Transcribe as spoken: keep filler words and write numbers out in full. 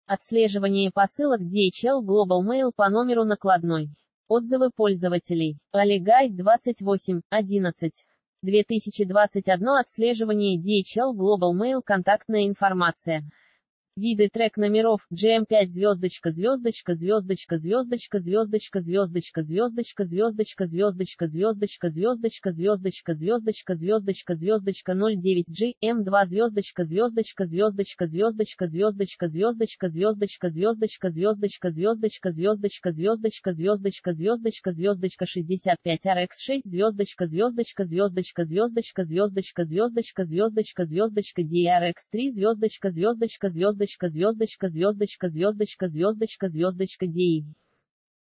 Отслеживание посылок ди эйч эл Global Mail по номеру накладной. Отзывы пользователей. Алигайд двадцать восемь одиннадцать. две тысячи двадцать один. Отслеживание ди эйч эл Global Mail. Контактная информация. Виды трек номеров джи эм пять звездочка звездочка звездочка звездочка звездочка звездочка звездочка звездочка звездочка звездочка звездочка звездочка звездочка звездочка звездочка ноль девять джи эм два звездочка звездочка звездочка звездочка звездочка звездочка звездочка звездочка звездочка звездочка звездочка звездочка звездочка звездочка звездочка шестьдесят пять ар икс шесть звездочка звездочка звездочка звездочка звездочка звездочка звездочка звездочка ди ар икс три звездочка звездочка звездочка звездочка звездочка звездочка звездочка звездочка ди.